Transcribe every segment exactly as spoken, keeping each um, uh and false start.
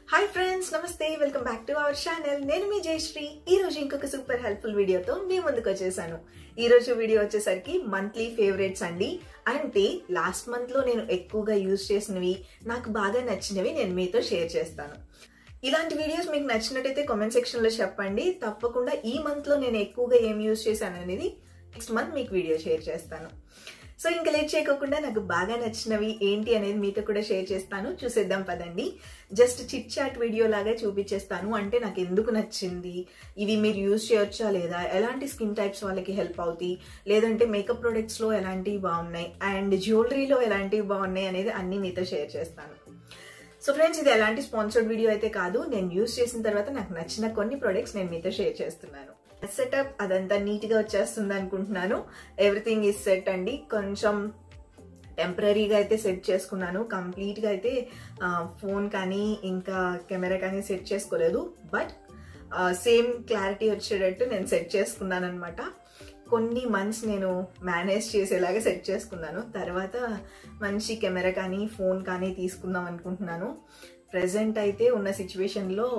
हाय friends नमस्ते welcome back to our channel నేను మీ జయశ్రీ ఈ రోజు ఇంకొక సూపర్ హెల్ప్ఫుల్ వీడియోతో మీ ముందుకు వచ్చేసాను। ఈ రోజు వీడియో వచ్చేసరికి మంత్లీ ఫేవరెట్స్ అండి। అంటే లాస్ట్ మంత్ లో నేను ఎక్కువగా యూస్ చేసినవి నాకు బాగా నచ్చినవి నేను మీతో షేర్ చేస్తాను। ఇలాంటి వీడియోస్ మీకు నచ్చినట్టయితే కామెంట్ సెక్షన్ లో చెప్పండి। తప్పకుండా ఈ మంత్ లో నేను ఎక్కువగా ఏం యూస్ చేశాను అనేది నెక్స్ట్ మంత్ మీకు వీడియో షేర్ చేస్తాను। సో ఇంకా లేట్ చేయకుండా నాకు బాగా నచ్చినవి ఏంటి అనేది మీతో కూడా షేర్ చేస్తాను, చూసేద్దాం పదండి। జస్ట్ చిట్ చాట్ వీడియో లాగా చూపించేస్తాను, అంటే నాకు ఎందుకు నచ్చింది, ఇవి మీరు యూజ్ చేయొచ్చా లేదా, ఎలాంటి స్కిన్ టైప్స్ వాళ్ళకి హెల్ప్ అవుతాయి, లేదంటే మేకప్ ప్రొడక్ట్స్ లో ఎలాంటివి బాగున్నాయి అండ్ జ్యువెలరీలో ఎలాంటివి బాగున్నాయి అనేది అన్ని మీతో షేర్ చేస్తాను। సో ఫ్రెండ్స్, ఇది ఎలాంటి స్పాన్సర్డ్ వీడియో అయితే కాదు, నేను యూజ్ చేసిన తర్వాత నాకు నచ్చిన కొన్ని ప్రొడక్ట్స్ నేను మీతో షేర్ చేస్తున్నాను। సెటప్ అదంతా నీట్ గా వచ్చేస్తుంది అనుకుంటున్నాను। ఎవ్రీథింగ్ ఈజ్ సెట్ అండి, కొంచెం టెంపరీగా అయితే సెట్ చేసుకున్నాను, కంప్లీట్ గా అయితే ఫోన్ కానీ ఇంకా కెమెరా కానీ సెట్ చేసుకోలేదు, బట్ సేమ్ క్లారిటీ వచ్చేటట్టు నేను సెట్ చేసుకున్నాను అనమాట। కొన్ని మంత్స్ నేను మేనేజ్ చేసేలాగా సెట్ చేసుకున్నాను, తర్వాత మంచి కెమెరా కానీ ఫోన్ కానీ తీసుకుందాం అనుకుంటున్నాను। ప్రెసెంట్ అయితే ఉన్న సిచ్యువేషన్లో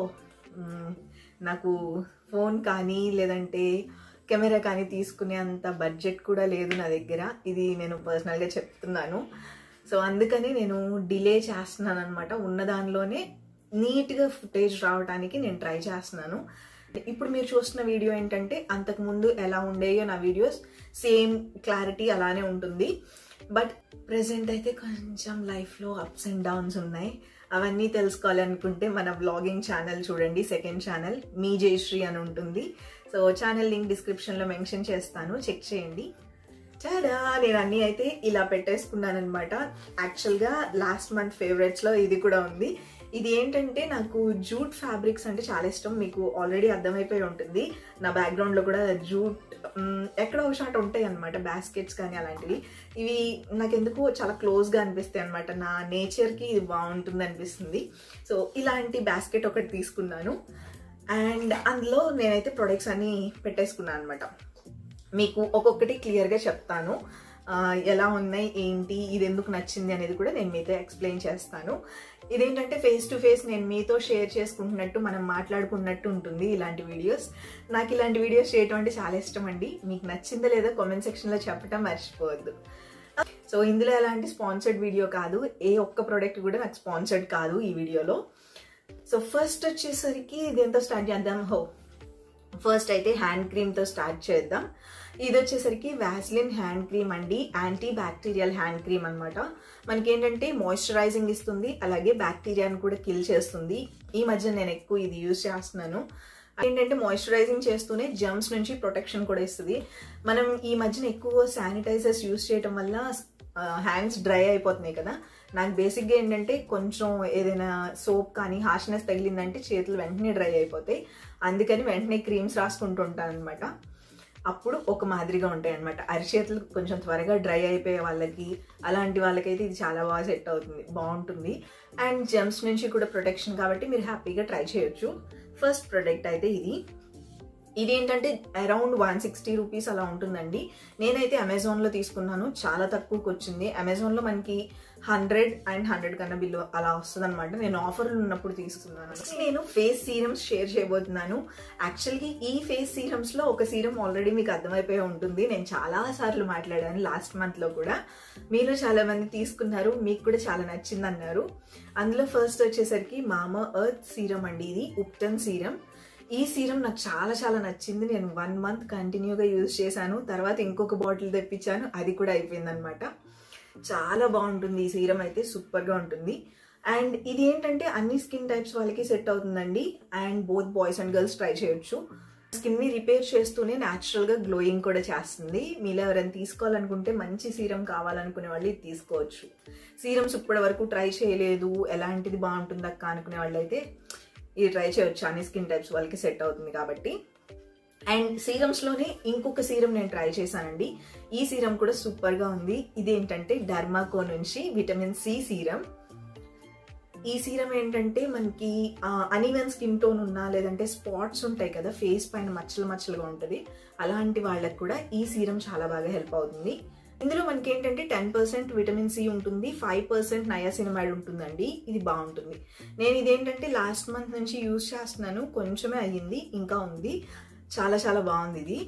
నాకు ఫోన్ కానీ లేదంటే కెమెరా కానీ తీసుకునే అంత బడ్జెట్ కూడా లేదు నా దగ్గర, ఇది నేను పర్సనల్గా చెప్తున్నాను। సో అందుకని నేను డిలే చేస్తున్నాను అనమాట, ఉన్న దానిలోనే నీట్గా ఫుటేజ్ రావడానికి నేను ట్రై చేస్తున్నాను। ఇప్పుడు మీరు చూస్తున్న వీడియో ఏంటంటే అంతకుముందు ఎలా ఉండేయో నా వీడియోస్ సేమ్ క్లారిటీ అలానే ఉంటుంది, బట్ ప్రెసెంట్ అయితే కొంచెం లైఫ్లో అప్స్ అండ్ డౌన్స్ ఉన్నాయి। అవన్నీ తెలుసుకోవాలనుకుంటే మన వ్లాగింగ్ ఛానల్ చూడండి, సెకండ్ ఛానల్ మీ జయశ్రీ అని ఉంటుంది। సో ఛానల్ లింక్ డిస్క్రిప్షన్లో మెన్షన్ చేస్తాను, చెక్ చేయండి। చాలా నేను అన్నీ అయితే ఇలా పెట్టేసుకున్నాను అనమాట। యాక్చువల్గా లాస్ట్ మంత్ ఫేవరెట్స్లో ఇది కూడా ఉంది। ఇది ఏంటంటే నాకు జూట్ ఫ్యాబ్రిక్స్ అంటే చాలా ఇష్టం, మీకు ఆల్రెడీ అర్థమైపోయి ఉంటుంది, నా బ్యాక్గ్రౌండ్లో కూడా జూట్ ఎక్కడో ఒక షాట్ ఉంటాయి అనమాట, బాస్కెట్స్ కానీ అలాంటివి। ఇవి నాకు ఎందుకు చాలా క్లోజ్గా అనిపిస్తాయి అనమాట, నా నేచర్కి ఇది బాగుంటుంది అనిపిస్తుంది। సో ఇలాంటి బాస్కెట్ ఒకటి తీసుకున్నాను అండ్ అందులో నేనైతే ప్రొడక్ట్స్ అన్నీ పెట్టేసుకున్నాను అనమాట। మీకు ఒక్కొక్కటి క్లియర్గా చెప్తాను, ఎలా ఉన్నాయి ఏంటి, ఇది ఎందుకు నచ్చింది అనేది కూడా నేను మీతో ఎక్స్ప్లెయిన్ చేస్తాను। ఇదేంటంటే ఫేస్ టు ఫేస్ నేను మీతో షేర్ చేసుకుంటున్నట్టు మనం మాట్లాడుకున్నట్టు ఉంటుంది ఇలాంటి వీడియోస్। నాకు ఇలాంటి వీడియోస్ చేయటం అంటే చాలా ఇష్టం అండి, మీకు నచ్చిందో లేదో కామెంట్ సెక్షన్లో చెప్పటం మర్చిపోవద్దు। సో ఇందులో ఎలాంటి స్పాన్సర్డ్ వీడియో కాదు, ఏ ఒక్క ప్రోడక్ట్ కూడా నాకు స్పాన్సర్డ్ కాదు ఈ వీడియోలో। సో ఫస్ట్ వచ్చేసరికి దేంతో స్టార్ట్ చేద్దాం, హో ఫస్ట్ అయితే హ్యాండ్ క్రీమ్తో స్టార్ట్ చేద్దాం। ఇది వచ్చేసరికి వ్యాస్లిన్ హ్యాండ్ క్రీమ్ అండి, యాంటీ బ్యాక్టీరియల్ హ్యాండ్ క్రీమ్ అనమాట। మనకి ఏంటంటే మాయిశ్చరైజింగ్ ఇస్తుంది, అలాగే బ్యాక్టీరియాని కూడా కిల్ చేస్తుంది। ఈ మధ్య నేను ఎక్కువ ఇది యూజ్ చేస్తున్నాను, ఏంటంటే మాయిశ్చరైజింగ్ చేస్తూనే జర్మ్స్ నుంచి ప్రొటెక్షన్ కూడా ఇస్తుంది। మనం ఈ మధ్యన ఎక్కువ శానిటైజర్స్ యూజ్ చేయడం వల్ల హ్యాండ్స్ డ్రై అయిపోతున్నాయి కదా, నాకు బేసిక్గా ఏంటంటే కొంచెం ఏదైనా సోప్ కానీ హార్ష్నెస్ తగిలిందంటే చేతులు వెంటనే డ్రై అయిపోతాయి, అందుకని వెంటనే క్రీమ్స్ రాసుకుంటూ ఉంటాను అనమాట। అప్పుడు ఒక మాదిరిగా ఉంటాయి అనమాట, అరిచేతులు కొంచెం త్వరగా డ్రై అయిపోయే వాళ్ళకి అలాంటి వాళ్ళకైతే ఇది చాలా బాగా సెట్ అవుతుంది, బాగుంటుంది అండ్ జెమ్స్ నుంచి కూడా ప్రొటెక్షన్ కాబట్టి మీరు హ్యాపీగా ట్రై చేయొచ్చు। ఫస్ట్ ప్రోడక్ట్ అయితే ఇది ఇది ఏంటంటే అరౌండ్ వన్ సిక్స్టీ రూపీస్ అలా ఉంటుందండి, నేనైతే అమెజాన్లో తీసుకున్నాను, చాలా తక్కువకి వచ్చింది। అమెజాన్లో మనకి హండ్రెడ్ అండ్ హండ్రెడ్ కన్నా బిల్లు అలా వస్తుంది అనమాట, నేను ఆఫర్లు ఉన్నప్పుడు తీసుకున్నాను। నేను ఫేస్ సీరమ్స్ షేర్ చేయబోతున్నాను। యాక్చువల్గా ఈ ఫేస్ సీరమ్స్లో ఒక సీరం ఆల్రెడీ మీకు అర్థమైపోయి ఉంటుంది, నేను చాలా సార్లు మాట్లాడాను లాస్ట్ మంత్లో కూడా, మీరు చాలా మంది తీసుకున్నారు, మీకు కూడా చాలా నచ్చింది అన్నారు। అందులో ఫస్ట్ వచ్చేసరికి మామా ఎర్త్ సీరం అండి, ఇది ఉప్టన్ సీరం। ఈ సీరం నాకు చాలా చాలా నచ్చింది, నేను వన్ మంత్ కంటిన్యూగా యూజ్ చేశాను, తర్వాత ఇంకొక బాటిల్ తెప్పించాను, అది కూడా అయిపోయింది అనమాట। చాలా బాగుంటుంది ఈ సీరం అయితే, సూపర్గా ఉంటుంది అండ్ ఇది ఏంటంటే అన్ని స్కిన్ టైప్స్ వాళ్ళకి సెట్ అవుతుందండి and both boys and girls try చేయొచ్చు। స్కిన్ని రిపేర్ చేస్తూనే న్యాచురల్గా గ్లోయింగ్ కూడా చేస్తుంది। మీలో ఎవరైనా తీసుకోవాలనుకుంటే మంచి సీరం కావాలనుకునే వాళ్ళు ఇది తీసుకోవచ్చు। సీరమ్స్ ఇప్పటి వరకు ట్రై చేయలేదు, ఎలాంటిది బాగుంటుంది అక్క అనుకునే వాళ్ళు అయితే ఇది ట్రై చేయొచ్చు, అన్ని స్కిన్ టైప్స్ వాళ్ళకి సెట్ అవుతుంది కాబట్టి। అండ్ సీరమ్స్లోనే ఇంకొక సీరం నేను ట్రై చేశానండి, ఈ సీరం కూడా సూపర్గా ఉంది। ఇదేంటంటే డర్మాకో నుంచి విటమిన్ సి సీరం। ఈ సీరం ఏంటంటే మనకి అన్ఈవెన్ స్కిన్ టోన్ ఉన్నా లేదంటే స్పాట్స్ ఉంటాయి కదా ఫేస్ పైన మచ్చలు మచ్చలుగా ఉంటుంది, అలాంటి వాళ్ళకి కూడా ఈ సీరం చాలా బాగా హెల్ప్ అవుతుంది। ఇందులో మనకి ఏంటంటే టెన్ పర్సెంట్ విటమిన్ సి ఉంటుంది, ఫైవ్ పర్సెంట్ నయాసినమైడ్ ఉంటుందండి. ఇది బాగుంటుంది. నేను ఇదేంటంటే లాస్ట్ మంత్ నుంచి యూజ్ చేస్తున్నాను, కొంచెమే అయ్యింది, ఇంకా ఉంది. చాలా చాలా బాగుంది ఇది.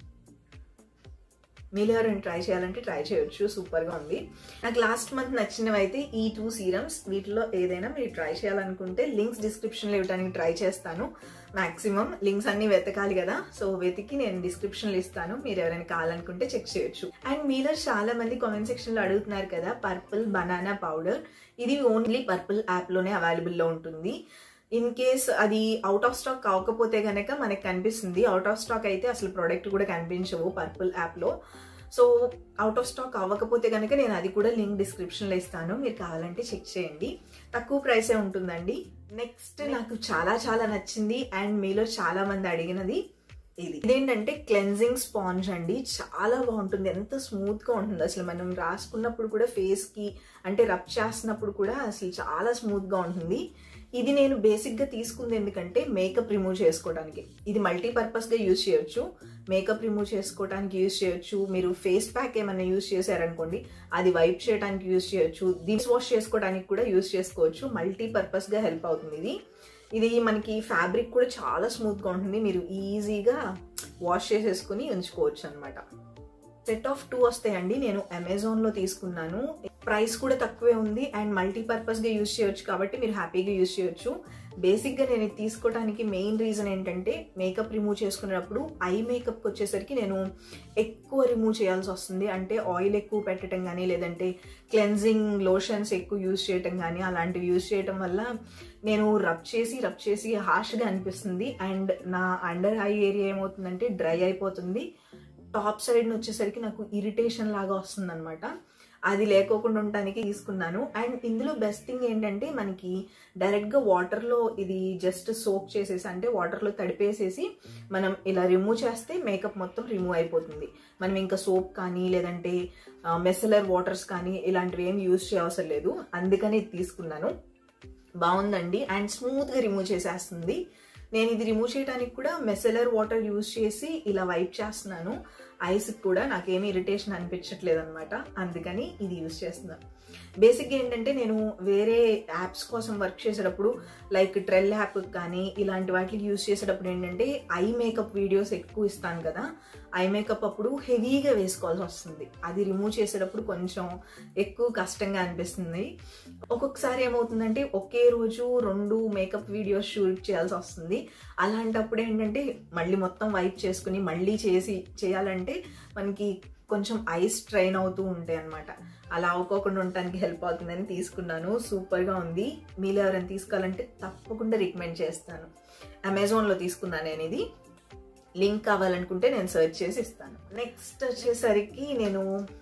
మీరు ఎవరైనా ట్రై చేయాలంటే ట్రై చేయొచ్చు, సూపర్గా ఉంది. నాకు లాస్ట్ మంత్ నచ్చినవి అయితే ఈ టూ సీరమ్స్. వీటిలో ఏదైనా మీరు ట్రై చేయాలనుకుంటే లింక్స్ డిస్క్రిప్షన్లో ఇవ్వడానికి ట్రై చేస్తాను. మాక్సిమం లింక్స్ అన్ని వెతకాలి కదా, సో వెతికి నేను డిస్క్రిప్షన్లో ఇస్తాను. మీరు ఎవరైనా కావాలనుకుంటే చెక్ చేయొచ్చు. అండ్ మీలో చాలా మంది కామెంట్ సెక్షన్లో అడుగుతున్నారు కదా పర్పుల్ బనానా పౌడర్. ఇది ఓన్లీ పర్పుల్ యాప్లోనే అవైలబుల్లో ఉంటుంది. ఇన్ కేస్ అది అవుట్ ఆఫ్ స్టాక్ కాకపోతే కనుక మనకు కనిపిస్తుంది. అవుట్ ఆఫ్ స్టాక్ అయితే అసలు ప్రోడక్ట్ కూడా కనిపించవు పర్పుల్ యాప్లో. సో అవుట్ ఆఫ్ స్టాక్ అవ్వకపోతే కనుక నేను అది కూడా లింక్ డిస్క్రిప్షన్లో ఇస్తాను, మీరు కావాలంటే చెక్ చేయండి. తక్కువ ప్రైసే ఉంటుందండి. నెక్స్ట్ నాకు చాలా చాలా నచ్చింది అండ్ మీలో చాలా మంది అడిగినది ఇది. ఇదేంటంటే క్లెన్జింగ్ స్పాంజ్ అండి. చాలా బాగుంటుంది, ఎంత స్మూత్గా ఉంటుంది అసలు. మనం రాసుకున్నప్పుడు కూడా ఫేస్కి అంటే రబ్ చేస్తున్నప్పుడు కూడా అసలు చాలా స్మూత్గా ఉంటుంది. ఇది నేను బేసిక్గా తీసుకుంది ఎందుకంటే మేకప్ రిమూవ్ చేసుకోవడానికి. ఇది మల్టీపర్పస్గా యూజ్ చేయొచ్చు. మేకప్ రిమూవ్ చేసుకోవడానికి యూజ్ చేయొచ్చు. మీరు ఫేస్ ప్యాక్ ఏమైనా యూజ్ చేశారనుకోండి, అది వైప్ చేయడానికి యూజ్ చేయొచ్చు. దీన్ని వాష్ చేసుకోవడానికి కూడా యూజ్ చేసుకోవచ్చు. మల్టీపర్పస్గా హెల్ప్ అవుతుంది ఇది. ఇది మనకి ఫ్యాబ్రిక్ కూడా చాలా స్మూత్గా ఉంటుంది. మీరు ఈజీగా వాష్ చేసేసుకుని ఉంచుకోవచ్చు అనమాట. సెట్ ఆఫ్ టూ వస్తాయండి. నేను అమెజాన్లో తీసుకున్నాను. ప్రైస్ కూడా తక్కువే ఉంది అండ్ మల్టీపర్పస్గా యూజ్ చేయొచ్చు కాబట్టి మీరు హ్యాపీగా యూజ్ చేయొచ్చు. బేసిక్గా నేను ఇది తీసుకోవడానికి మెయిన్ రీజన్ ఏంటంటే మేకప్ రిమూవ్ చేసుకున్నప్పుడు ఐ మేకప్కి వచ్చేసరికి నేను ఎక్కువ రిమూవ్ చేయాల్సి వస్తుంది. అంటే ఆయిల్ ఎక్కువ పెట్టడం కానీ లేదంటే క్లెన్జింగ్ లోషన్స్ ఎక్కువ యూజ్ చేయటం కానీ అలాంటివి యూజ్ చేయటం వల్ల నేను రబ్ చేసి రబ్ చేసి హార్ష్గా అనిపిస్తుంది. అండ్ నా అండర్ ఐ ఏరియా ఏమవుతుందంటే డ్రై అయిపోతుంది. టాప్ సైడ్ వచ్చేసరికి నాకు ఇరిటేషన్ లాగా వస్తుంది అనమాట. అది లేకోకుండా ఉండటానికి తీసుకున్నాను. అండ్ ఇందులో బెస్ట్ థింగ్ ఏంటంటే మనకి డైరెక్ట్గా వాటర్లో ఇది జస్ట్ సోక్ చేసేసి అంటే వాటర్లో తడిపేసేసి మనం ఇలా రిమూవ్ చేస్తే మేకప్ మొత్తం రిమూవ్ అయిపోతుంది. మనం ఇంకా సోప్ కానీ లేదంటే మెసలర్ వాటర్స్ కానీ ఇలాంటివి ఏం యూజ్ చేయవసరం లేదు. అందుకని ఇది తీసుకున్నాను. బాగుందండి అండ్ స్మూత్గా రిమూవ్ చేసేస్తుంది. నేను ఇది రిమూవ్ చేయడానికి కూడా మెసలర్ వాటర్ యూజ్ చేసి ఇలా వైప్ చేస్తున్నాను. ఐస్కి కూడా నాకేమీ ఇరిటేషన్ అనిపించట్లేదు అనమాట, అందుకని ఇది యూజ్ చేస్తున్నాను. బేసిక్గా ఏంటంటే నేను వేరే యాప్స్ కోసం వర్క్ చేసేటప్పుడు లైక్ ట్రెల్ యాప్ కానీ ఇలాంటి వాటికి యూజ్ చేసేటప్పుడు ఏంటంటే ఐ మేకప్ వీడియోస్ ఎక్కువ ఇస్తాను కదా, ఐ మేకప్ అప్పుడు హెవీగా వేసుకోవాల్సి వస్తుంది. అది రిమూవ్ చేసేటప్పుడు కొంచెం ఎక్కువ కష్టంగా అనిపిస్తుంది. ఒక్కొక్కసారి ఏమవుతుందంటే ఒకే రోజు రెండు మేకప్ వీడియోస్ షూట్ చేయాల్సి వస్తుంది. అలాంటప్పుడు ఏంటంటే మళ్ళీ మొత్తం వైప్ చేసుకుని మళ్ళీ చేసి చేయాలంటే మనకి కొంచెం ఐస్ స్ట్రెయిన్ అవుతూ ఉంటాయి అనమాట. అలా అవ్వకుండా ఉండటానికి హెల్ప్ అవుతుందని తీసుకున్నాను. సూపర్గా ఉంది. మీరు ఎవరైనా తీసుకోవాలంటే తప్పకుండా రికమెండ్ చేస్తాను. అమెజాన్లో తీసుకున్నాను నేను ఇది. లింక్ కావాలనుకుంటే నేను సెర్చ్ చేసి ఇస్తాను. నెక్స్ట్ వచ్చేసరికి నేను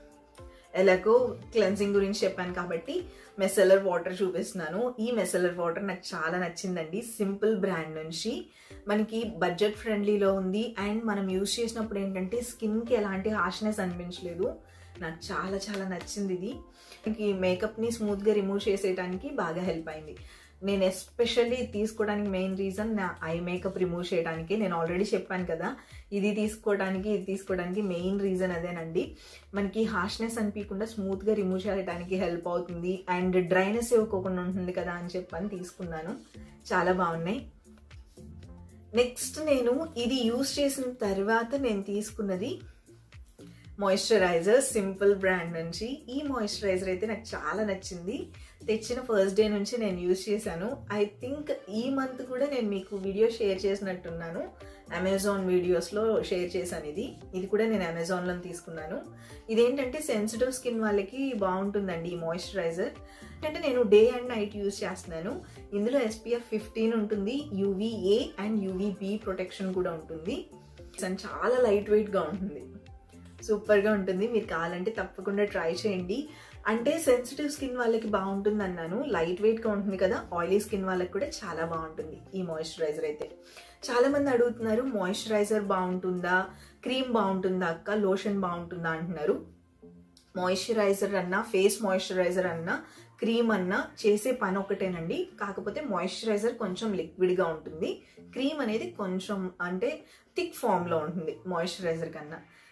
ఎలాగో క్లెన్సింగ్ గురించి చెప్పాను కాబట్టి మెసలర్ వాటర్ చూపిస్తున్నాను. ఈ మెసలర్ వాటర్ నాకు చాలా నచ్చిందండి. సింపుల్ బ్రాండ్ నుంచి మనకి బడ్జెట్ ఫ్రెండ్లీలో ఉంది అండ్ మనం యూజ్ చేసినప్పుడు ఏంటంటే స్కిన్కి ఎలాంటి హార్ష్నెస్ అనిపించలేదు. నాకు చాలా చాలా నచ్చింది ఇది. మనకి మేకప్ని స్మూత్గా రిమూవ్ చేసేయడానికి బాగా హెల్ప్ అయింది. నేను ఎస్పెషల్లీ తీసుకోవడానికి మెయిన్ రీజన్ నా ఐ మేకప్ రిమూవ్ చేయడానికి. నేను ఆల్రెడీ చెప్పాను కదా, ఇది తీసుకోవడానికి ఇది తీసుకోవడానికి మెయిన్ రీజన్ అదేనండి. మనకి హార్ష్నెస్ అనిపించకుండా స్మూత్గా రిమూవ్ చేయడానికి హెల్ప్ అవుతుంది అండ్ డ్రైనెస్ ఇవ్వకుండా ఉంటుంది కదా అని చెప్పని తీసుకున్నాను. చాలా బాగున్నాయి. నెక్స్ట్ నేను ఇది యూజ్ చేసిన తర్వాత నేను తీసుకున్నది మాయిశ్చరైజర్ సింపుల్ బ్రాండ్ నుంచి. ఈ మాయిశ్చరైజర్ అయితే నాకు చాలా నచ్చింది. తెచ్చిన ఫస్ట్ డే నుంచి నేను యూజ్ చేశాను. ఐ థింక్ ఈ మంత్ కూడా నేను మీకు వీడియో షేర్ చేసినట్టున్నాను. అమెజాన్ వీడియోస్లో షేర్ చేశాను ఇది. ఇది కూడా నేను అమెజాన్లో తీసుకున్నాను. ఇదేంటంటే సెన్సిటివ్ స్కిన్ వాళ్ళకి బాగుంటుందండి ఈ మాయిశ్చరైజర్. అంటే నేను డే అండ్ నైట్ యూజ్ చేస్తున్నాను. ఇందులో ఎస్పీఎఫ్ ఫిఫ్టీన్ ఉంటుంది, యూవీఏ అండ్ యూవీబీ ప్రొటెక్షన్ కూడా ఉంటుంది. చాలా లైట్ వెయిట్గా ఉంటుంది, సూపర్గా ఉంటుంది. మీరు కావాలంటే తప్పకుండా ట్రై చేయండి. అంటే సెన్సిటివ్ స్కిన్ వాళ్ళకి బాగుంటుంది అన్నాను, లైట్ వెయిట్గా ఉంటుంది కదా, ఆయిలీ స్కిన్ వాళ్ళకి కూడా చాలా బాగుంటుంది ఈ మాయిశ్చరైజర్ అయితే. చాలా మంది అడుగుతున్నారు మాయిశ్చరైజర్ బాగుంటుందా, క్రీమ్ బాగుంటుందా అక్క, లోషన్ బాగుంటుందా అంటున్నారు. మాయిశ్చరైజర్ అన్నా ఫేస్ మాయిశ్చరైజర్ అన్నా క్రీమ్ అన్నా చేసే పని ఒకటేనండి. కాకపోతే మాయిశ్చరైజర్ కొంచెం లిక్విడ్గా ఉంటుంది, క్రీమ్ అనేది కొంచెం అంటే థిక్ ఫామ్లో ఉంటుంది మాయిశ్చరైజర్ కన్నా.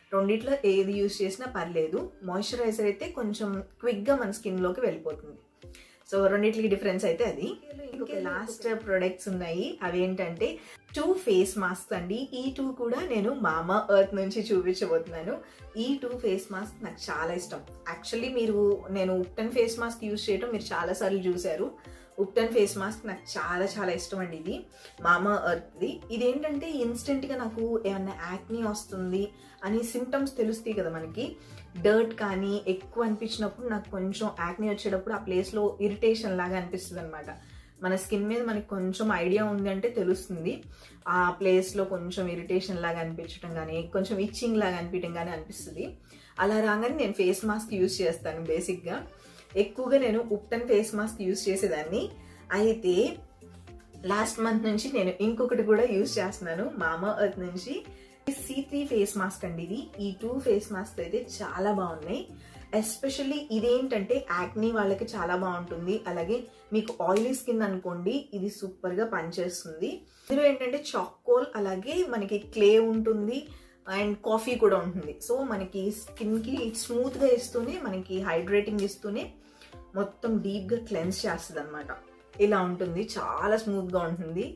రెండిట్లో ఏది యూజ్ చేసినా పర్లేదు. మాయిశ్చరైజర్ అయితే కొంచెం క్విక్గా మన స్కిన్లోకి వెళ్ళిపోతుంది. సో రెండిట్లకి డిఫరెన్స్ అయితే అది. ఇంకొక లాస్ట్ ప్రొడక్ట్స్ ఉన్నాయి, అవి ఏంటంటే టూ ఫేస్ మాస్క్ అండి. ఈ టూ కూడా నేను మామా ఎర్త్ నుంచి చూపించబోతున్నాను. ఈ టూ ఫేస్ మాస్క్ నాకు చాలా ఇష్టం. యాక్చువల్లీ మీరు నేను ఉప్టన్ ఫేస్ మాస్క్ యూజ్ చేయడం మీరు చాలా సార్లు చూసారు. ఉప్టన్ ఫేస్ మాస్క్ నాకు చాలా చాలా ఇష్టం అండి. ఇది మామా ఎర్త్ది. ఇదేంటంటే ఇన్స్టెంట్గా నాకు ఏమన్నా యాక్నీ వస్తుంది అని సిమ్టమ్స్ తెలుస్తాయి కదా మనకి. డర్ట్ కానీ ఎక్కువ అనిపించినప్పుడు నాకు కొంచెం యాక్నీ వచ్చేటప్పుడు ఆ ప్లేస్లో ఇరిటేషన్ లాగా అనిపిస్తుంది అనమాట. మన స్కిన్ మీద మనకి కొంచెం ఐడియా ఉంది అంటే తెలుస్తుంది. ఆ ప్లేస్లో కొంచెం ఇరిటేషన్ లాగా అనిపించడం కానీ కొంచెం ఇచ్చింగ్ లాగా అనిపించడం కానీ అనిపిస్తుంది. అలా రాగానే నేను ఫేస్ మాస్క్ యూజ్ చేస్తాను. బేసిక్గా ఎక్కువగా నేను ఉప్టన్ ఫేస్ మాస్క్ యూజ్ చేసేదాన్ని. అయితే లాస్ట్ మంత్ నుంచి నేను ఇంకొకటి కూడా యూజ్ చేస్తున్నాను మామా ఎర్త్ నుంచి. సీ త్రీ ఫేస్ మాస్క్ అండి ఇది. ఈ టూ ఫేస్ మాస్క్ అయితే చాలా బాగున్నాయి. ఎస్పెషల్లీ ఇదేంటంటే యాక్నీ వాళ్ళకి చాలా బాగుంటుంది. అలాగే మీకు ఆయిలీ స్కిన్ అనుకోండి, ఇది సూపర్గా పనిచేస్తుంది. ఇందులో ఏంటంటే చాకోల్ అలాగే మనకి క్లే ఉంటుంది అండ్ కాఫీ కూడా ఉంటుంది. సో మనకి స్కిన్కి స్మూత్గా ఇస్తూనే మనకి హైడ్రేటింగ్ ఇస్తూనే మొత్తం డీప్గా క్లెన్స్ చేస్తుంది అనమాట. ఇలా ఉంటుంది, చాలా స్మూత్గా ఉంటుంది.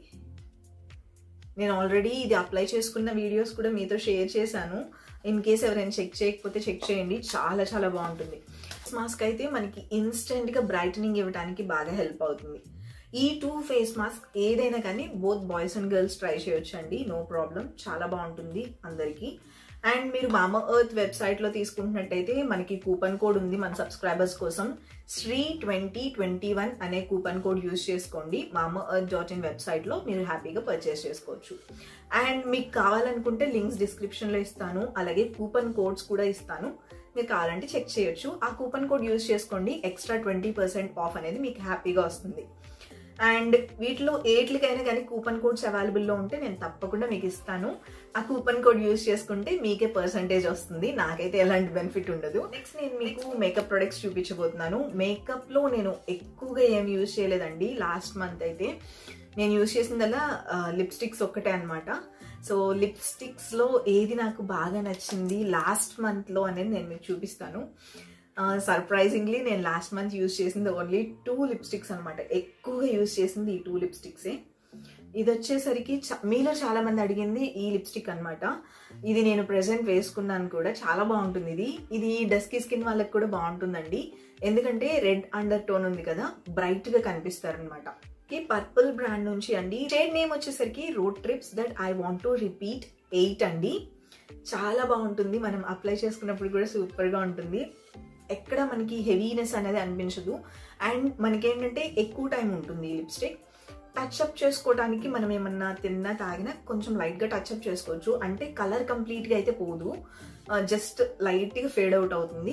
నేను ఆల్రెడీ ఇది అప్లై చేసుకున్న వీడియోస్ కూడా మీతో షేర్ చేశాను. ఇన్ కేస్ ఎవరైనా చెక్ చేయకపోతే చెక్ చేయండి, చాలా చాలా బాగుంటుంది. ఫేస్ మాస్క్ అయితే మనకి ఇన్స్టెంట్గా బ్రైటనింగ్ ఇవ్వడానికి బాగా హెల్ప్ అవుతుంది. ఈ టూ ఫేస్ మాస్క్ ఏదైనా కానీ both boys and girls try చేయొచ్చు అండి, నో ప్రాబ్లం. చాలా బాగుంటుంది అందరికీ. అండ్ మీరు మామా ఎర్త్ వెబ్సైట్లో తీసుకుంటున్నట్టయితే మనకి కూపన్ కోడ్ ఉంది మన సబ్స్క్రైబర్స్ కోసం. శ్రీ ట్వంటీ ట్వంటీ వన్ అనే కూపన్ కోడ్ యూజ్ చేసుకోండి. మామా ఎర్త్ డాట్ ఇన్ వెబ్సైట్లో మీరు హ్యాపీగా పర్చేస్ చేసుకోవచ్చు. అండ్ మీకు కావాలనుకుంటే లింక్స్ డిస్క్రిప్షన్లో ఇస్తాను, అలాగే కూపన్ కోడ్స్ కూడా ఇస్తాను. మీరు కావాలంటే చెక్ చేయొచ్చు. ఆ కూపన్ కోడ్ యూజ్ చేసుకోండి, ఎక్స్ట్రా ట్వంటీ పర్సెంట్ ఆఫ్ అనేది మీకు హ్యాపీగా వస్తుంది. అండ్ వీటిలో ఏట్లకైనా కానీ కూపన్ కోడ్స్ అవైలబుల్లో ఉంటే నేను తప్పకుండా మీకు ఇస్తాను. ఆ కూపన్ కోడ్ యూజ్ చేసుకుంటే మీకే పర్సంటేజ్ వస్తుంది, నాకైతే ఎలాంటి బెనిఫిట్ ఉండదు. నెక్స్ట్ నేను మీకు మేకప్ ప్రొడక్ట్స్ చూపించబోతున్నాను. మేకప్లో నేను ఎక్కువగా ఏం యూజ్ చేయలేదండి. లాస్ట్ మంత్ అయితే నేను యూజ్ చేసిందల్లా లిప్స్టిక్స్ ఒక్కటే అనమాట. సో లిప్స్టిక్స్లో ఏది నాకు బాగా నచ్చింది లాస్ట్ మంత్లో అనేది నేను మీకు చూపిస్తాను. సర్ప్రైజింగ్లీ నేను లాస్ట్ మంత్ యూజ్ చేసింది ఓన్లీ టూ లిప్స్టిక్స్ అనమాట. ఎక్కువగా యూజ్ చేసింది ఈ టూ లిప్స్టిక్సే. ఇది వచ్చేసరికి మీలో చాలా మంది అడిగింది ఈ లిప్స్టిక్ అనమాట. ఇది నేను ప్రెసెంట్ వేసుకున్నాను కూడా, చాలా బాగుంటుంది. ఇది ఇది డస్కీ స్కిన్ వాళ్ళకి కూడా బాగుంటుందండి, ఎందుకంటే రెడ్ అండర్ టోన్ ఉంది కదా, బ్రైట్ గా కనిపిస్తారు అనమాట. పర్పుల్ బ్రాండ్ నుంచి అండి. షేడ్ నేమ్ వచ్చేసరికి road trips that I want to repeat eight అండి. చాలా బాగుంటుంది, మనం అప్లై చేసుకున్నప్పుడు కూడా సూపర్ గా ఉంటుంది. ఎక్కడ మనకి హెవీనెస్ అనేది అనిపించదు. అండ్ మనకేంటంటే ఎక్కువ టైం ఉంటుంది ఈ లిప్స్టిక్. టచ్అప్ చేసుకోవడానికి మనం ఏమన్నా తిన్నా తాగినా కొంచెం లైట్గా టచ్అప్ చేసుకోవచ్చు. అంటే కలర్ కంప్లీట్గా అయితే పోదు, జస్ట్ లైట్గా ఫేడ్ అవుట్ అవుతుంది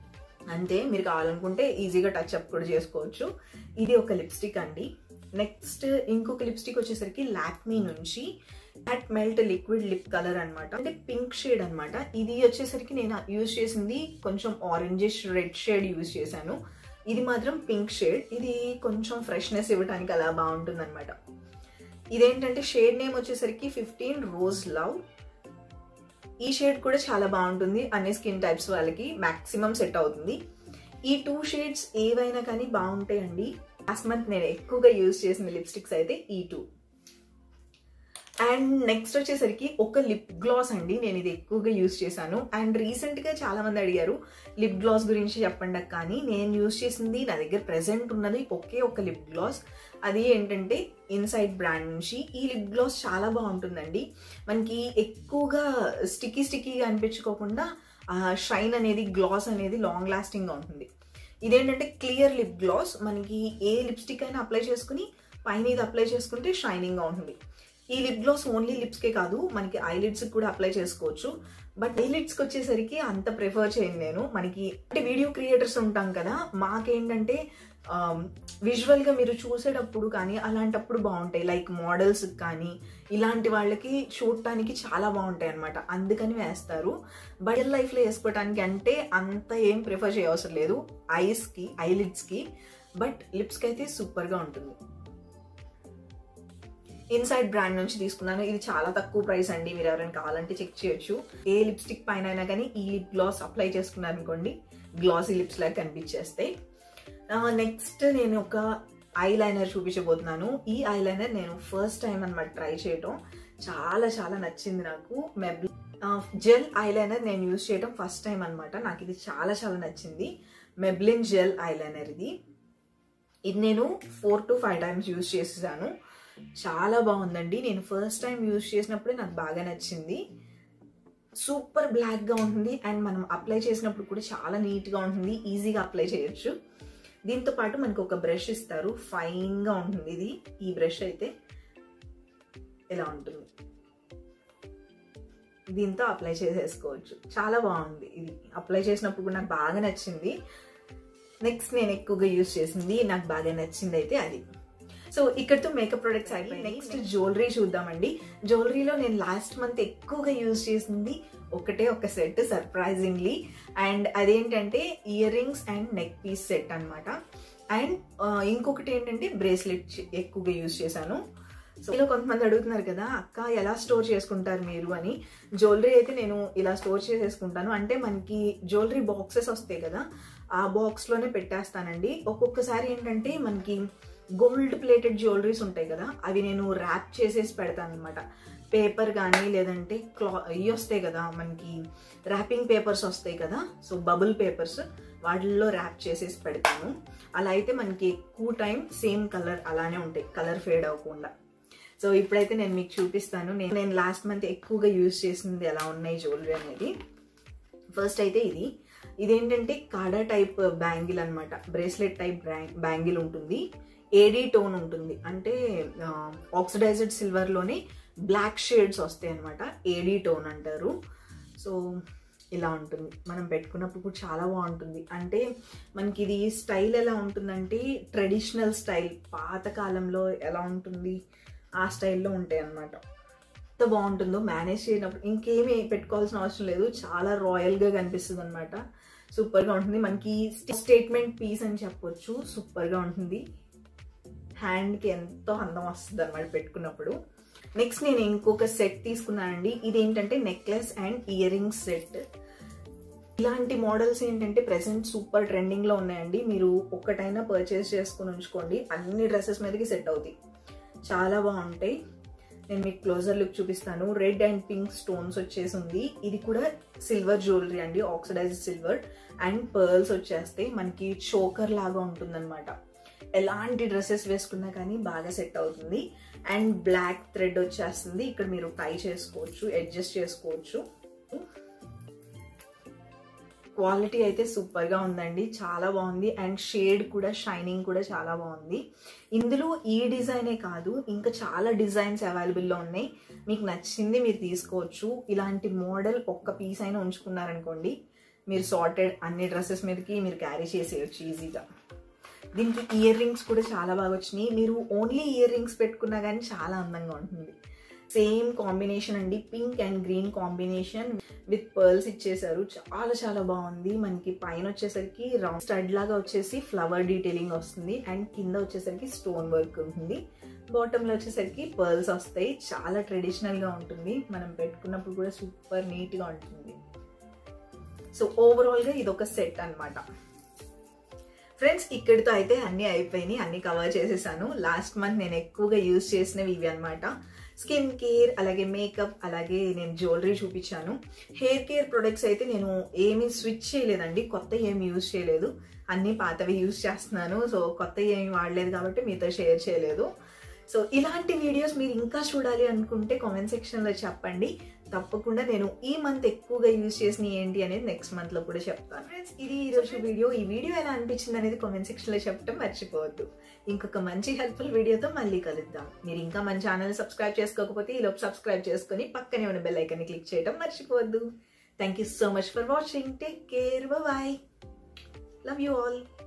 అంతే. మీరు కావాలనుకుంటే ఈజీగా టచ్అప్ కూడా చేసుకోవచ్చు. ఇది ఒక లిప్స్టిక్ అండి. నెక్స్ట్ ఇంకొక లిప్స్టిక్ వచ్చేసరికి లాక్మీ నుంచి matte melt liquid lip colour అనమాట. అంటే పింక్ షేడ్ అనమాట. ఇది వచ్చేసరికి నేను యూజ్ చేసింది కొంచెం ఆరెంజిష్ రెడ్ షేడ్ యూజ్ చేశాను. ఇది మాత్రం పింక్ షేడ్. ఇది కొంచెం ఫ్రెష్నెస్ ఇవ్వడానికి అలా బాగుంటుంది అనమాట. ఇదేంటంటే షేడ్ నేమ్ వచ్చేసరికి ఫిఫ్టీన్ రోజ్ లవ్. ఈ షేడ్ కూడా చాలా బాగుంటుంది, అన్ని స్కిన్ టైప్స్ వాళ్ళకి మాక్సిమం సెట్ అవుతుంది. ఈ టూ షేడ్స్ ఏవైనా కానీ బాగుంటాయండి. లాస్ట్ మంత్ నేను ఎక్కువగా యూజ్ చేసిన లిప్స్టిక్స్ అయితే ఈ టూ. అండ్ నెక్స్ట్ వచ్చేసరికి ఒక లిప్ గ్లాస్ అండి. నేను ఇది ఎక్కువగా యూజ్ చేశాను. అండ్ రీసెంట్గా చాలా మంది అడిగారు లిప్ గ్లాస్ గురించి చెప్పండి కానీ నేను యూజ్ చేసింది నా దగ్గర ప్రెసెంట్ ఉన్నది ఒకే ఒక లిప్ గ్లాస్. అది ఏంటంటే ఇన్సైడ్ బ్రాండ్ నుంచి. ఈ లిప్ గ్లాస్ చాలా బాగుంటుందండి. మనకి ఎక్కువగా స్టిక్కీ స్టిక్కీగా అనిపించుకోకుండా షైన్ అనేది, గ్లాస్ అనేది లాంగ్ లాస్టింగ్గా ఉంటుంది. ఇదేంటంటే క్లియర్ లిప్ గ్లాస్. మనకి ఏ లిప్స్టిక్ అయినా అప్లై చేసుకుని పైన ఇది అప్లై చేసుకుంటే షైనింగ్గా ఉంటుంది. ఈ లిప్ గ్లాస్ ఓన్లీ లిప్స్కే కాదు, మనకి ఐలిడ్స్కి కూడా అప్లై చేసుకోవచ్చు. బట్ ఐలిడ్స్కి వచ్చేసరికి అంత ప్రిఫర్ చేయను నేను. మనకి అంటే వీడియో క్రియేటర్స్ ఉంటాం కదా, మాకేంటంటే విజువల్గా మీరు చూసేటప్పుడు కానీ అలాంటప్పుడు బాగుంటాయి. లైక్ మోడల్స్ కానీ ఇలాంటి వాళ్ళకి చూడటానికి చాలా బాగుంటాయి అనమాట, అందుకని వేస్తారు. బట్ రియల్ లైఫ్లో వేసుకోవటానికి అంటే అంత ఏం ప్రిఫర్ చేయవసరం లేదు ఐస్కి, ఐలిడ్స్కి. బట్ లిప్స్కి అయితే సూపర్గా ఉంటుంది. ఇన్సైడ్ బ్రాండ్ నుంచి తీసుకున్నాను. ఇది చాలా తక్కువ ప్రైస్ అండి, మీరు ఎవరైనా కావాలంటే చెక్ చేయొచ్చు. ఏ లిప్స్టిక్ పైన అయినా కానీ ఈ లిప్ గ్లాస్ అప్లై చేసుకున్నారు అనుకోండి, గ్లాసీ లిప్స్ లాగా కనిపించేస్తాయి. నెక్స్ట్ నేను ఒక ఐ లైనర్ చూపించబోతున్నాను. ఈ ఐ లైనర్ నేను ఫస్ట్ టైం అనమాట ట్రై చేయటం, చాలా చాలా నచ్చింది నాకు. మెబ్లి జెల్ ఐ లైనర్ నేను యూజ్ చేయడం ఫస్ట్ టైం అనమాట, నాకు ఇది చాలా చాలా నచ్చింది. మెబ్లిన్ జెల్ ఐ లైనర్ ఇది ఇది నేను four to five times use చేసేసాను. చాలా బాగుందండి. నేను ఫస్ట్ టైం యూజ్ చేసినప్పుడే నాకు బాగా నచ్చింది. సూపర్ బ్లాక్గా ఉంటుంది అండ్ మనం అప్లై చేసినప్పుడు కూడా చాలా నీట్గా ఉంటుంది, ఈజీగా అప్లై చేయొచ్చు. దీంతో పాటు మనకు ఒక బ్రష్ ఇస్తారు, ఫైన్గా ఉంటుంది ఇది. ఈ బ్రష్ అయితే ఇలా ఉంటుంది, దీంతో అప్లై చేసేసుకోవచ్చు. చాలా బాగుంది ఇది, అప్లై చేసినప్పుడు కూడా నాకు బాగా నచ్చింది. నెక్స్ట్ నేను ఎక్కువగా యూజ్ చేసింది, నాకు బాగా నచ్చింది అయితే అది. సో ఇక్కడతో మేకప్ ప్రొడక్ట్స్ అయిపోయి నెక్స్ట్ జ్యువెలరీ చూద్దామండి. జ్యువెలరీలో నేను లాస్ట్ మంత్ ఎక్కువగా యూజ్ చేసింది ఒకటే ఒక సెట్, సర్ప్రైజింగ్లీ. అండ్ అదేంటంటే ear rings and neck piece set అనమాట. అండ్ ఇంకొకటి ఏంటంటే బ్రేస్లెట్ ఎక్కువగా యూజ్ చేశాను. సో ఇలా కొంతమంది అడుగుతున్నారు కదా, అక్క ఎలా స్టోర్ చేసుకుంటారు మీరు అని. జ్యువెలరీ అయితే నేను ఇలా స్టోర్ చేసేసుకుంటాను. అంటే మనకి జ్యువెలరీ బాక్సెస్ వస్తాయి కదా, ఆ బాక్స్లోనే పెట్టేస్తానండి. ఒక్కొక్కసారి ఏంటంటే మనకి గోల్డ్ ప్లేటెడ్ జ్యువెలరీస్ ఉంటాయి కదా, అవి నేను ర్యాప్ చేసేసి పెడతాను అనమాట. పేపర్ కానీ లేదంటే క్లా ఇవి వస్తాయి కదా మనకి ర్యాపింగ్ పేపర్స్ వస్తాయి కదా, సో బబుల్ పేపర్స్, వాటిల్లో ర్యాప్ చేసేసి పెడతాను. అలా అయితే మనకి ఎక్కువ టైం సేమ్ కలర్ అలానే ఉంటాయి, కలర్ ఫేడ్ అవ్వకుండా. సో ఇప్పుడైతే నేను మీకు చూపిస్తాను నేను నేను లాస్ట్ మంత్ ఎక్కువగా యూజ్ చేసింది ఎలా ఉన్నాయి జ్యువెలరీ అనేది. ఫస్ట్ అయితే ఇది ఇదేంటంటే కాడా టైప్ బ్యాంగిల్ అనమాట, బ్రేస్లెట్ టైప్ బ్యాంగిల్ ఉంటుంది. ఏడీ టోన్ ఉంటుంది, అంటే ఆక్సిడైజ్డ్ సిల్వర్లోనే బ్లాక్ షేడ్స్ వస్తాయి అనమాట, ఏడీ టోన్ అంటారు. సో ఇలా ఉంటుంది, మనం పెట్టుకున్నప్పుడు కూడా చాలా బాగుంటుంది. అంటే మనకి ఇది స్టైల్ ఎలా ఉంటుందంటే ట్రెడిషనల్ స్టైల్, పాతకాలంలో ఎలా ఉంటుంది ఆ స్టైల్లో ఉంటాయి అన్నమాట. ఎంత బాగుంటుందో మేనేజ్ చేయనప్పుడు ఇంకేమీ పెట్టుకోవాల్సిన అవసరం లేదు, చాలా రాయల్గా కనిపిస్తుంది అనమాట. సూపర్గా ఉంటుంది, మనకి స్టేట్మెంట్ పీస్ అని చెప్పొచ్చు. సూపర్గా ఉంటుంది, హ్యాండ్కి ఎంతో అందం వస్తుంది అనమాట పెట్టుకున్నప్పుడు. నెక్స్ట్ నేను ఇంకొక సెట్ తీసుకున్నానండి. ఇదేంటంటే necklace and ear rings set. ఇలాంటి మోడల్స్ ఏంటంటే ప్రెసెంట్ సూపర్ ట్రెండింగ్లో ఉన్నాయండి. మీరు ఒక్కటైనా పర్చేస్ చేసుకుని ఉంచుకోండి, అన్ని డ్రెస్సెస్ మీదకి సెట్ అవుతాయి, చాలా బాగుంటాయి. నేను మీకు క్లోజర్ లుక్ చూపిస్తాను. రెడ్ అండ్ పింక్ స్టోన్స్ వచ్చేసి ఉంది. ఇది కూడా సిల్వర్ జ్యువెలరీ అండి, ఆక్సిడైజ్డ్ సిల్వర్ అండ్ పర్ల్స్ వచ్చేస్తాయి. మనకి చోకర్ లాగా ఉంటుంది అనమాట, ఎలాంటి డ్రెస్సెస్ వేసుకున్నా కానీ బాగా సెట్ అవుతుంది. అండ్ బ్లాక్ థ్రెడ్ వచ్చేస్తుంది, ఇక్కడ మీరు టై చేసుకోవచ్చు, అడ్జస్ట్ చేసుకోవచ్చు. క్వాలిటీ అయితే సూపర్గా ఉందండి, చాలా బాగుంది. అండ్ షేడ్ కూడా, షైనింగ్ కూడా చాలా బాగుంది. ఇందులో ఈ డిజైనే కాదు, ఇంకా చాలా డిజైన్స్ అవైలబుల్లో ఉన్నాయి. మీకు నచ్చింది మీరు తీసుకోవచ్చు. ఇలాంటి మోడల్ ఒక్క పీస్ అయినా ఉంచుకున్నారనుకోండి, మీరు సార్టెడ్ అన్ని డ్రెస్సెస్ మీదకి మీరు క్యారీ చేసేయచ్చు ఈజీగా. దీనికి ఇయర్ రింగ్స్ కూడా చాలా బాగా వచ్చినాయి. మీరు ఓన్లీ ఇయర్ రింగ్స్ పెట్టుకున్నా కానీ చాలా అందంగా ఉంటుంది. సేమ్ కాంబినేషన్ అండి, pink and green combination with pearls ఇచ్చేసారు, చాలా చాలా బాగుంది. మనకి పైన వచ్చేసరికి రౌండ్ స్టడ్ లాగా వచ్చేసి ఫ్లవర్ డీటెయిలింగ్ వస్తుంది అండ్ కింద వచ్చేసరికి స్టోన్ వర్క్ ఉంటుంది. బాటంలో వచ్చేసరికి పర్ల్స్ వస్తాయి, చాలా ట్రెడిషనల్గా ఉంటుంది. మనం పెట్టుకున్నప్పుడు కూడా సూపర్ నీట్గా ఉంటుంది. సో ఓవరాల్గా ఇది ఒక సెట్ అనమాట. ఫ్రెండ్స్, ఇక్కడితో అయితే అన్నీ అయిపోయినాయి, అన్ని కవర్ చేసేసాను. లాస్ట్ మంత్ నేను ఎక్కువగా యూజ్ చేసినవి ఇవి అనమాట. స్కిన్ కేర్, అలాగే మేకప్, అలాగే నేను జ్యువెలరీ చూపించాను. హెయిర్ కేర్ ప్రొడక్ట్స్ అయితే నేను ఏమీ స్విచ్ చేయలేదండి, కొత్త ఏమి యూజ్ చేయలేదు, అన్నీ పాతవి యూజ్ చేస్తున్నాను. సో కొత్త ఏమి వాడలేదు కాబట్టి మీతో షేర్ చేయలేదు. సో ఇలాంటి వీడియోస్ మీరు ఇంకా చూడాలి అనుకుంటే కామెంట్ సెక్షన్లో చెప్పండి, తప్పకుండా నేను ఈ మంత్ ఎక్కువగా యూజ్ చేసిన ఏంటి అనేది నెక్స్ట్ మంత్లో కూడా చెప్తాను. ఫ్రెండ్స్, ఇది ఈరోజు వీడియో. ఈ వీడియో ఎలా అనిపించింది అనేది కామెంట్ సెక్షన్లో చెప్పడం మర్చిపోవద్దు. ఇంకొక మంచి హెల్ప్ఫుల్ వీడియోతో మళ్ళీ కలుద్దాం. మీరు ఇంకా మన ఛానల్ సబ్స్క్రైబ్ చేసుకోకపోతే ఈలోపు సబ్స్క్రైబ్ చేసుకుని పక్కనే ఉన్న బెల్ ఐకాన్ని క్లిక్ చేయడం మర్చిపోవద్దు. Thank you so much for watching. Take care, bye, love you all.